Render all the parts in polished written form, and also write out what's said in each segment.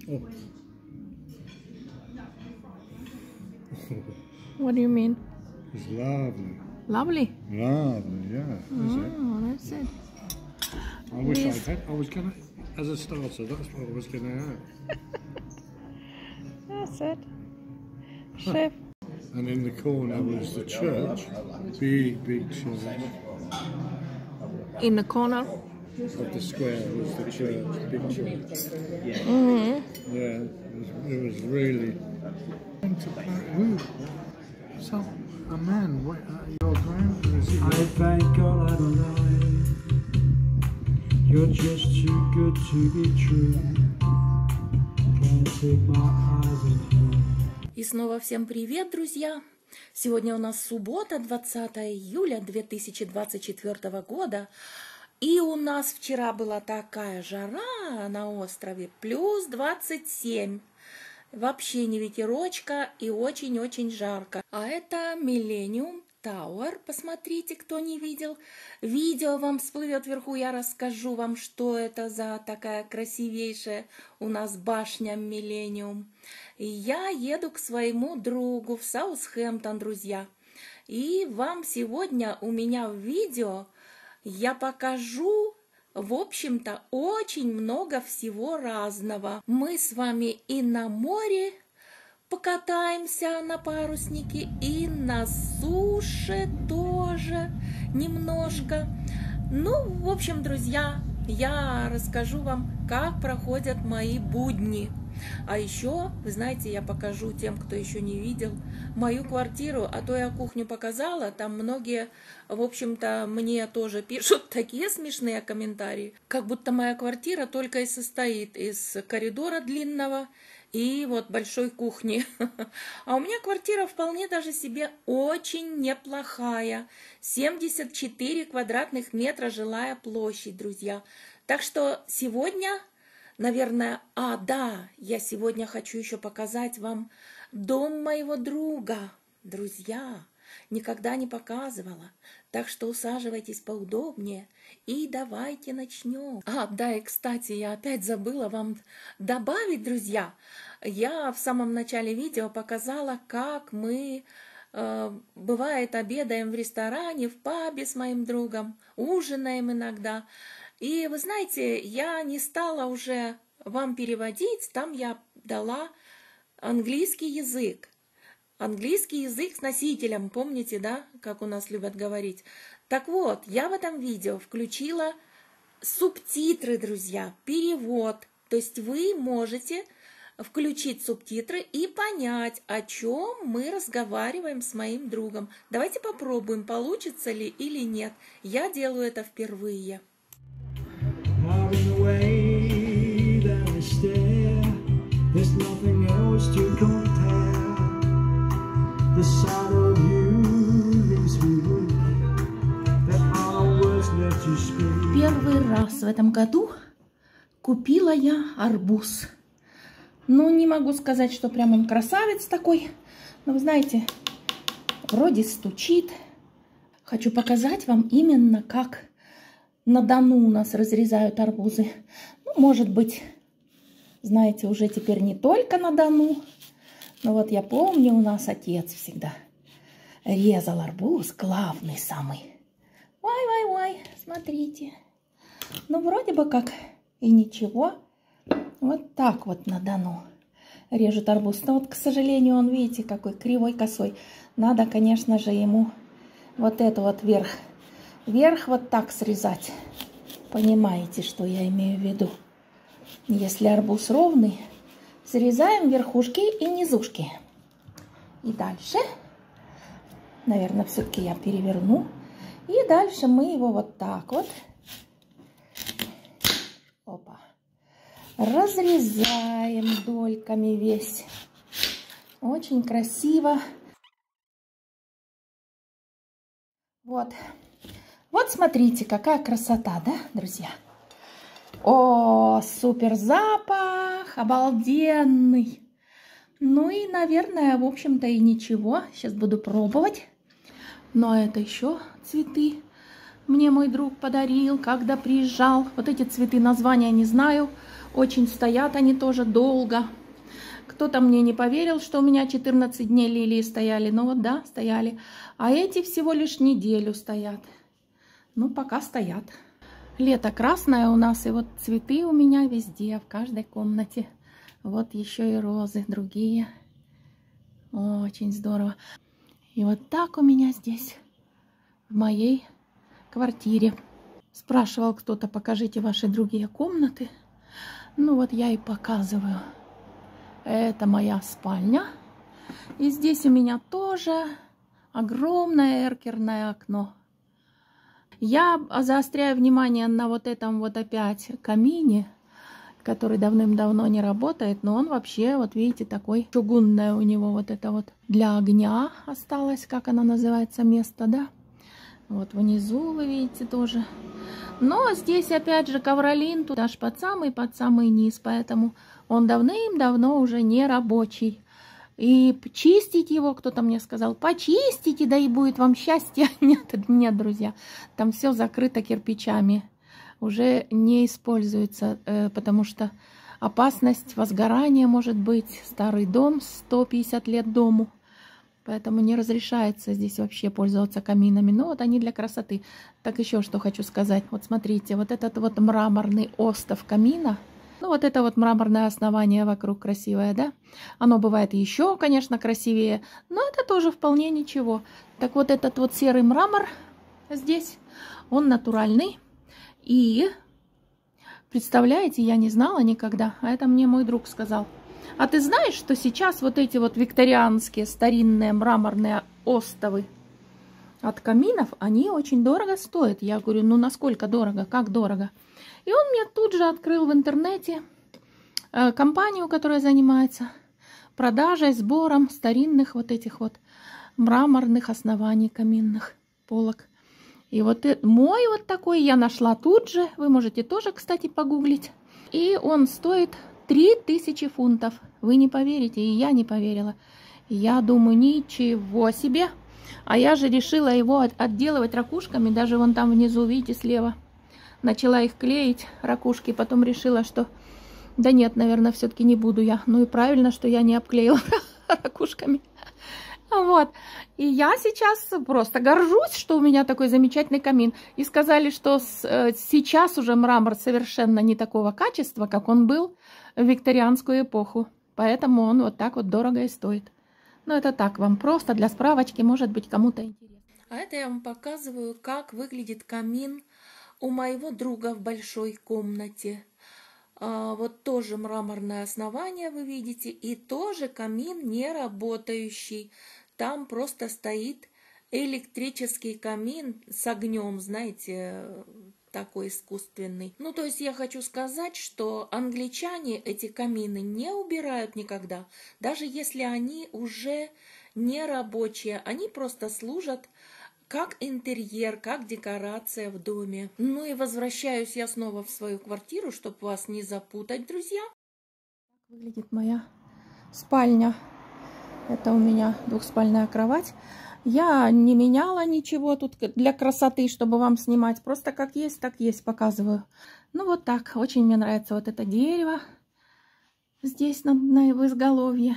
Oh. What do you mean? It's lovely. Lovely? Lovely, yeah. Oh, that's it. I wish I'd had. I was gonna, as a starter, that's what I was gonna have. That's it. Chef. And in the corner was the church, big church. In the corner? Of the square was the church, big church. Yeah, it was really. So, a man, your grandpa is. I thank God I don't lie. You're just too good to be true. Can't take my eyes off you. И снова всем привет, друзья! Сегодня у нас суббота, 20 июля 2024 года. И у нас вчера была такая жара на острове, плюс 27. Вообще не ветерочка и очень-очень жарко. А это Millennium Tower. Посмотрите, кто не видел. Видео вам всплывет вверху, я расскажу вам, что это за такая красивейшая у нас башня Millennium. И я еду к своему другу в Саутгемптон, друзья. И вам сегодня у меня в видео я покажу, в общем-то, очень много всего разного. Мы с вами и на море покатаемся на паруснике, и на суше тоже немножко. Ну, в общем, друзья, я расскажу вам, как проходят мои будни. А еще, вы знаете, я покажу тем, кто еще не видел, мою квартиру, а то я кухню показала, там многие, в общем-то, мне тоже пишут такие смешные комментарии, как будто моя квартира только и состоит из коридора длинного и вот большой кухни. А у меня квартира вполне даже себе очень неплохая. 74 квадратных метра жилая площадь, друзья. Так что сегодня... Наверное, да, я сегодня хочу еще показать вам дом моего друга. Друзья, никогда не показывала. Так что усаживайтесь поудобнее и давайте начнем. Да, и кстати, я опять забыла вам добавить, друзья. Я в самом начале видео показала, как мы, бывает, обедаем в ресторане, в пабе с моим другом, ужинаем иногда. И вы знаете, я не стала уже вам переводить, там я дала английский язык. Английский язык с носителем, помните, да, как у нас любят говорить? Так вот, я в этом видео включила субтитры, друзья, перевод. То есть вы можете включить субтитры и понять, о чем мы разговариваем с моим другом. Давайте попробуем, получится ли или нет. Я делаю это впервые. Первый раз в этом году купила я арбуз. Ну, не могу сказать, что прям он красавец такой, но вы знаете, вроде стучит. Хочу показать вам именно, как на Дону у нас разрезают арбузы. Ну, может быть, знаете, уже теперь не только на Дону. Но вот я помню, у нас отец всегда резал арбуз, главный самый. Ой, смотрите. Ну, вроде бы как и ничего. Вот так вот на Дону режут арбуз. Но вот, к сожалению, он, видите, какой кривой, косой. Надо, конечно же, ему вот это вот вверх вот так срезать. Понимаете, что я имею в виду? Если арбуз ровный, срезаем верхушки и низушки. И дальше, наверное, все-таки я переверну. И дальше мы его вот так вот, опа, разрезаем дольками весь. Очень красиво. Вот. Вот смотрите, какая красота, да, друзья? О, супер запах, обалденный. Ну и, наверное, в общем-то и ничего. Сейчас буду пробовать. Но это еще цветы мне мой друг подарил, когда приезжал. Вот эти цветы, названия не знаю. Очень стоят они тоже долго. Кто-то мне не поверил, что у меня 14 дней лилии стояли. Ну вот да, стояли. А эти всего лишь неделю стоят. Ну, пока стоят. Лето красное у нас, и вот цветы у меня везде, в каждой комнате. Вот еще и розы другие. Очень здорово. И вот так у меня здесь, в моей квартире. Спрашивал кто-то, покажите ваши другие комнаты. Ну вот я и показываю. Это моя спальня. И здесь у меня тоже огромное эркерное окно. Я заостряю внимание на вот этом вот опять камине, который давным-давно не работает, но он вообще, вот видите, такой чугунное у него вот это вот для огня осталось, как оно называется, место, да? Вот внизу вы видите тоже. Но здесь опять же ковролин, туда аж под самый низ, поэтому он давным-давно уже не рабочий. И чистить его, кто-то мне сказал, почистите, да и будет вам счастье. Нет, нет, друзья, там все закрыто кирпичами. Уже не используется, потому что опасность возгорания может быть. Старый дом, 150 лет дому. Поэтому не разрешается здесь вообще пользоваться каминами. Но вот они для красоты. Так еще что хочу сказать. Вот смотрите, вот этот вот мраморный остов камина. Ну вот это вот мраморное основание вокруг красивое, да? Оно бывает еще, конечно, красивее. Но это тоже вполне ничего. Так вот этот вот серый мрамор здесь, он натуральный. И, представляете, я не знала никогда, а это мне мой друг сказал. А ты знаешь, что сейчас вот эти вот викторианские старинные мраморные остовы от каминов, они очень дорого стоят? Я говорю, ну насколько дорого, как дорого? И он мне тут же открыл в интернете компанию, которая занимается продажей, сбором старинных вот этих вот мраморных оснований каминных полок. И вот мой вот такой я нашла тут же. Вы можете тоже, кстати, погуглить. И он стоит 3000 фунтов. Вы не поверите, и я не поверила. Я думаю, ничего себе. А я же решила его отделывать ракушками. Даже вон там внизу, видите, слева. Начала их клеить, ракушки. Потом решила, что да нет, наверное, все-таки не буду я. Ну и правильно, что я не обклеила ракушками. Вот. И я сейчас просто горжусь, что у меня такой замечательный камин. И сказали, что сейчас уже мрамор совершенно не такого качества, как он был в викторианскую эпоху. Поэтому он вот так вот дорого и стоит. Но это так вам просто для справочки, может быть, кому-то интересно. А это я вам показываю, как выглядит камин у моего друга в большой комнате. Вот тоже мраморное основание вы видите, и тоже камин не работающий. Там просто стоит электрический камин с огнем, знаете, такой искусственный. Ну, то есть я хочу сказать, что англичане эти камины не убирают никогда, даже если они уже не рабочие, они просто служат как интерьер, как декорация в доме. Ну и возвращаюсь я снова в свою квартиру, чтобы вас не запутать, друзья. Так выглядит моя спальня. Это у меня двухспальная кровать. Я не меняла ничего тут для красоты, чтобы вам снимать. Просто как есть, так есть, показываю. Ну вот так. Очень мне нравится вот это дерево здесь на изголовье.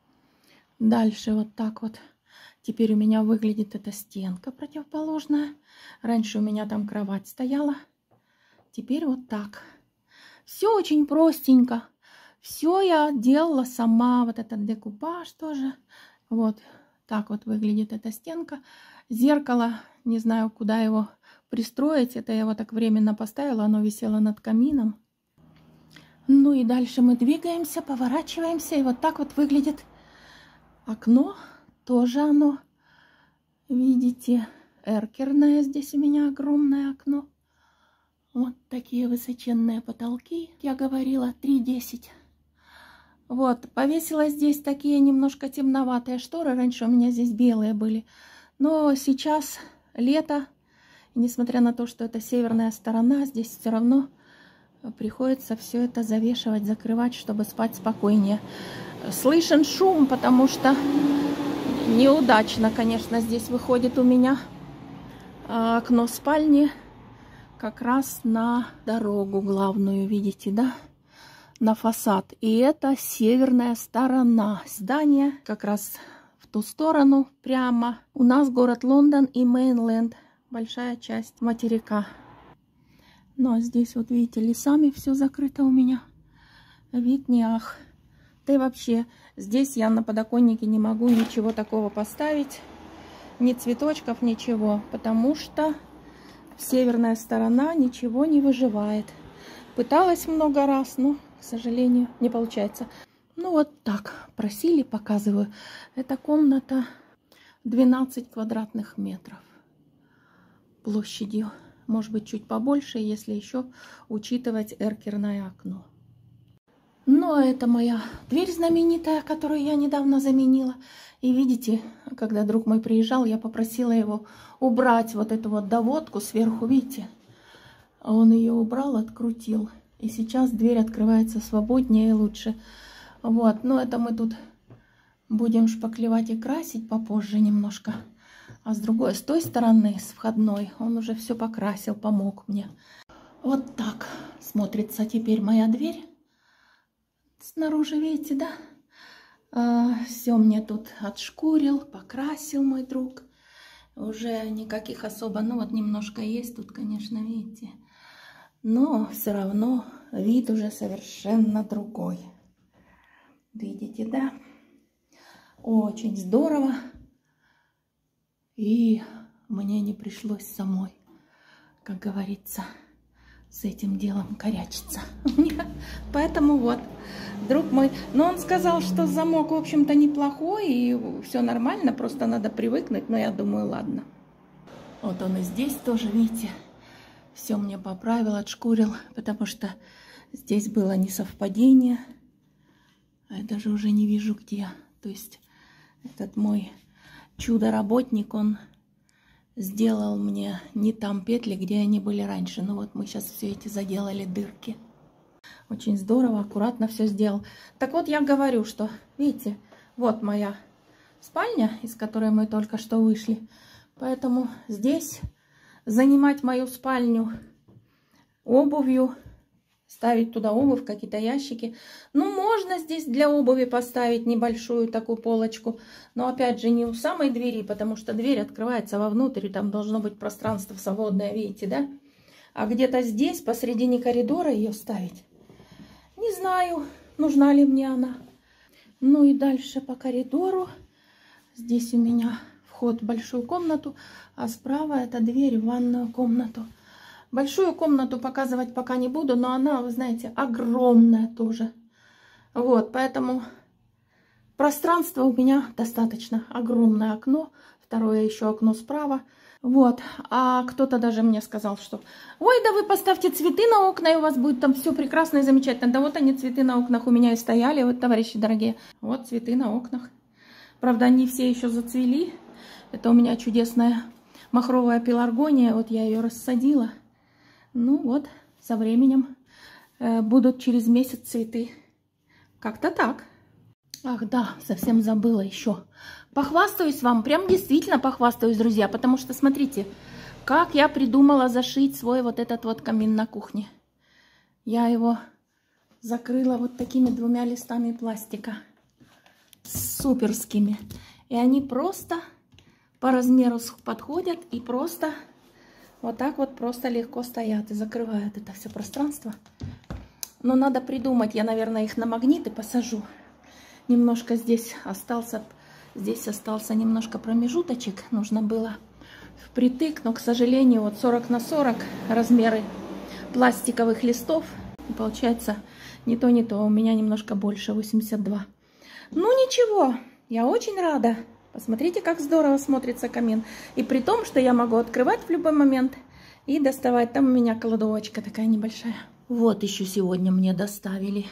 Дальше вот так вот. Теперь у меня выглядит эта стенка противоположная. Раньше у меня там кровать стояла. Теперь вот так. Все очень простенько. Все я делала сама. Вот этот декупаж тоже. Вот так вот выглядит эта стенка. Зеркало, не знаю, куда его пристроить. Это я его так временно поставила. Оно висело над камином. Ну и дальше мы двигаемся, поворачиваемся. И вот так вот выглядит окно. Тоже оно, видите, эркерное. Здесь у меня огромное окно. Вот такие высоченные потолки. Я говорила, 3,10. Вот, повесила здесь такие немножко темноватые шторы. Раньше у меня здесь белые были. Но сейчас лето. И несмотря на то, что это северная сторона, здесь все равно приходится все это завешивать, закрывать, чтобы спать спокойнее. Слышен шум, потому что неудачно, конечно, здесь выходит у меня окно спальни как раз на дорогу главную, видите, да? на фасад. И это северная сторона здания, как раз в ту сторону прямо. У нас город Лондон и Мейнленд, большая часть материка. Ну а здесь вот видите, лесами все закрыто у меня. Вид не ах. Да и вообще, здесь я на подоконнике не могу ничего такого поставить. Ни цветочков, ничего. Потому что северная сторона ничего не выживает. Пыталась много раз, но, к сожалению, не получается. Ну вот так, просили, показываю. Эта комната 12 квадратных метров площадью. Может быть, чуть побольше, если еще учитывать эркерное окно. Ну, а это моя дверь знаменитая, которую я недавно заменила. И видите, когда друг мой приезжал, я попросила его убрать вот эту вот доводку сверху, видите? А он ее убрал, открутил. И сейчас дверь открывается свободнее и лучше. Вот, ну это мы тут будем шпаклевать и красить попозже немножко. А с другой, с той стороны, с входной, он уже все покрасил, помог мне. Вот так смотрится теперь моя дверь. Снаружи, видите, да? Все мне тут отшкурил, покрасил мой друг. Уже никаких особо, ну вот немножко есть тут, конечно, видите. Но все равно вид уже совершенно другой. Видите, да? Очень здорово. И мне не пришлось самой, как говорится, с этим делом корячиться. Поэтому вот, друг мой, но он сказал, что замок, в общем-то, неплохой, и все нормально, просто надо привыкнуть, но я думаю, ладно. Вот он и здесь тоже, видите, все мне поправил, отшкурил, потому что здесь было несовпадение. А я даже уже не вижу, где. То есть этот мой чудо-работник, он сделал мне не там петли, где они были раньше. Ну вот мы сейчас все эти заделали дырки. Очень здорово, аккуратно все сделал. Так вот я говорю, что, видите, вот моя спальня, из которой мы только что вышли. Поэтому здесь занимать мою спальню обувью, ставить туда обувь, какие-то ящики. Ну, можно здесь для обуви поставить небольшую такую полочку. Но опять же не у самой двери, потому что дверь открывается вовнутрь, и там должно быть пространство свободное, видите, да? А где-то здесь, посредине коридора ее ставить. Не знаю, нужна ли мне она. Ну и дальше по коридору. Здесь у меня вход в большую комнату, а справа это дверь в ванную комнату. Большую комнату показывать пока не буду, но она, вы знаете, огромная тоже. Вот, поэтому пространства у меня достаточно. Огромное окно, второе еще окно справа. Вот, а кто-то даже мне сказал, что ой, да вы поставьте цветы на окна, и у вас будет там все прекрасно и замечательно. Да вот они, цветы на окнах у меня и стояли, вот, товарищи дорогие. Вот цветы на окнах. Правда, они все еще зацвели. Это у меня чудесная махровая пеларгония, вот я ее рассадила. Ну вот, со временем будут через месяц цветы. Как-то так. Ах да, совсем забыла еще. Похвастаюсь вам, прям действительно похвастаюсь, друзья. Потому что, смотрите, как я придумала зашить свой вот этот вот камин на кухне. Я его закрыла вот такими 2 листами пластика. Суперскими. И они просто по размеру подходят и просто... Вот так вот просто легко стоят и закрывают это все пространство. Но надо придумать. Я, наверное, их на магниты посажу. Немножко здесь остался немножко промежуточек. Нужно было впритык. Но, к сожалению, вот 40 на 40 размеры пластиковых листов. И получается не то, не то. У меня немножко больше, 82. Ну, ничего. Я очень рада. Посмотрите, как здорово смотрится камин. И при том, что я могу открывать в любой момент и доставать. Там у меня кладовочка такая небольшая. Вот еще сегодня мне доставили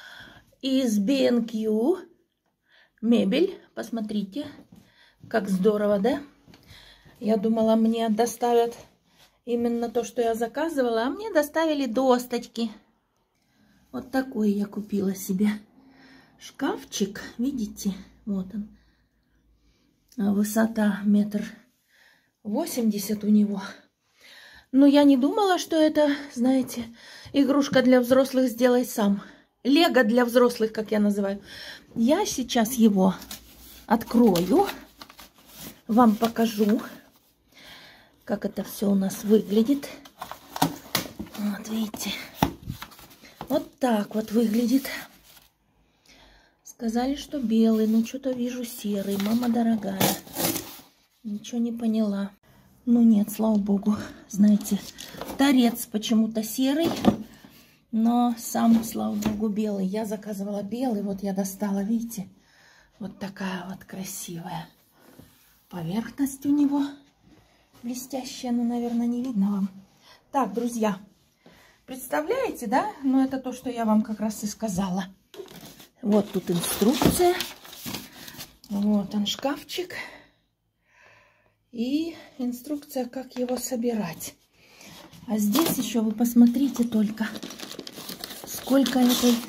из B&Q мебель. Посмотрите, как здорово, да? Я думала, мне доставят именно то, что я заказывала. А мне доставили досточки. Вот такой я купила себе шкафчик. Видите? Вот он. Высота 1,80 м у него. Но я не думала, что это, знаете, игрушка для взрослых «сделай сам». Лего для взрослых, как я называю. Я сейчас его открою, вам покажу, как это все у нас выглядит. Вот видите, вот так вот выглядит. Сказали, что белый, но что-то вижу серый. Мама дорогая, ничего не поняла. Ну нет, слава богу, знаете, торец почему-то серый, но сам, слава богу, белый. Я заказывала белый, вот я достала, видите, вот такая вот красивая поверхность у него, блестящая, ну, наверное, не видно вам. Так, друзья, представляете, да? Ну, это то, что я вам как раз и сказала. Вот тут инструкция, вот он шкафчик. И инструкция, как его собирать. А здесь еще вы посмотрите только, сколько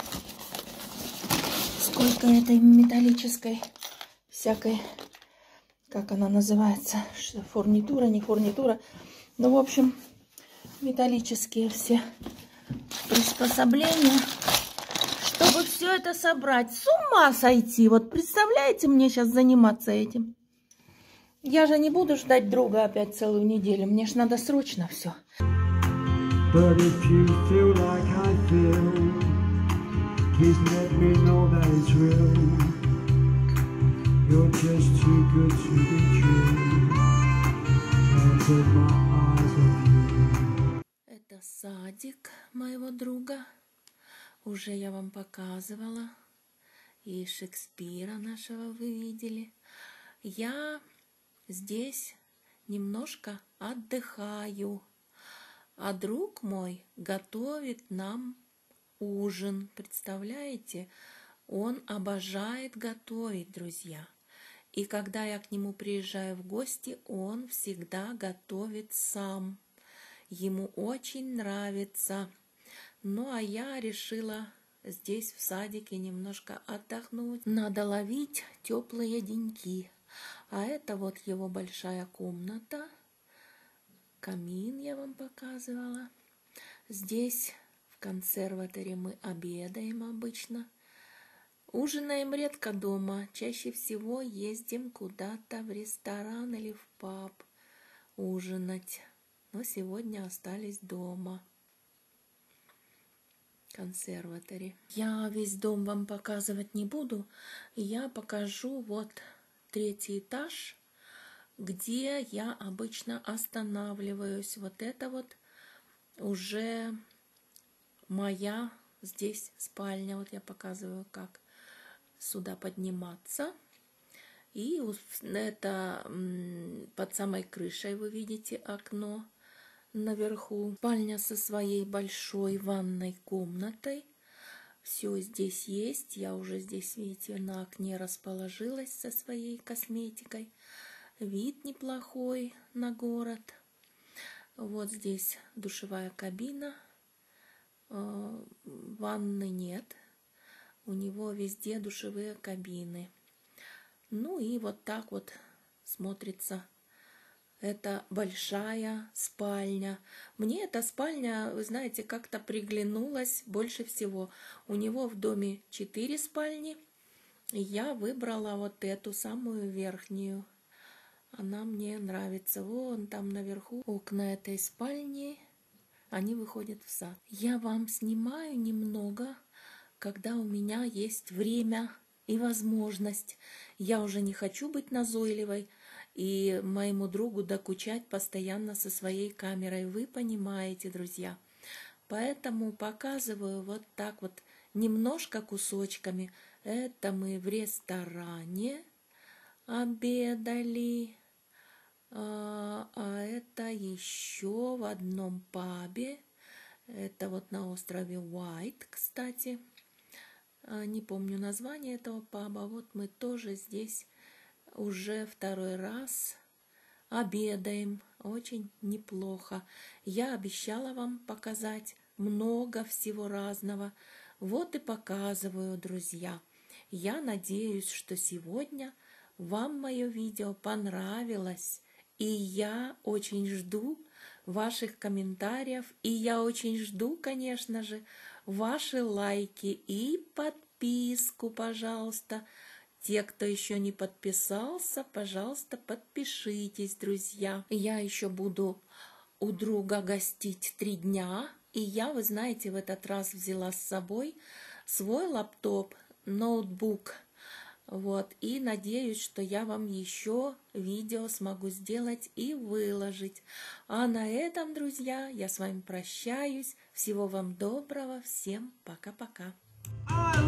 этой металлической всякой, как она называется, фурнитура, не фурнитура. Ну, в общем, металлические все приспособления, чтобы все это собрать. С ума сойти. Вот представляете, мне сейчас заниматься этим. Я же не буду ждать друга опять целую неделю. Мне ж надо срочно все. But if you feel like I feel, please let me know that it's real. You're just too good to be true. Can't take my eyes off you. Это садик моего друга. Уже я вам показывала. И Шекспира нашего вы видели. Я здесь немножко отдыхаю, а друг мой готовит нам ужин. Представляете? Он обожает готовить, друзья. И когда я к нему приезжаю в гости, он всегда готовит сам. Ему очень нравится. Ну, а я решила здесь в садике немножко отдохнуть. Надо ловить теплые деньки. А это вот его большая комната. Камин я вам показывала. Здесь в консерваторе мы обедаем обычно. Ужинаем редко дома. Чаще всего ездим куда-то в ресторан или в паб ужинать. Но сегодня остались дома. Консерваторе. Я весь дом вам показывать не буду. Я покажу вот 3-й этаж, где я обычно останавливаюсь. Вот это вот уже моя здесь спальня. Вот я показываю, как сюда подниматься. И это под самой крышей вы видите окно наверху. Спальня со своей большой ванной комнатой. Все здесь есть. Я уже здесь, видите, на окне расположилась со своей косметикой. Вид неплохой на город. Вот здесь душевая кабина. Ванны нет. У него везде душевые кабины. Ну и вот так вот смотрится. Это большая спальня. Мне эта спальня, вы знаете, как-то приглянулась больше всего. У него в доме 4 спальни. И я выбрала вот эту самую верхнюю. Она мне нравится. Вон там наверху окна этой спальни. Они выходят в сад. Я вам снимаю немного, когда у меня есть время и возможность. Я уже не хочу быть назойливой и моему другу докучать постоянно со своей камерой. Вы понимаете, друзья. Поэтому показываю вот так вот немножко кусочками. Это мы в ресторане обедали. А это еще в одном пабе. Это вот на острове Уайт, кстати. Не помню название этого паба. Вот мы тоже здесь уже 2-й раз обедаем. Очень неплохо. Я обещала вам показать много всего разного. Вот и показываю, друзья. Я надеюсь, что сегодня вам мое видео понравилось. И я очень жду ваших комментариев. И я очень жду, конечно же, ваши лайки и подписку, пожалуйста. Те, кто еще не подписался, пожалуйста, подпишитесь, друзья. Я еще буду у друга гостить 3 дня. И я, вы знаете, в этот раз взяла с собой свой лаптоп, ноутбук. Вот, и надеюсь, что я вам еще видео смогу сделать и выложить. А на этом, друзья, я с вами прощаюсь. Всего вам доброго. Всем пока-пока.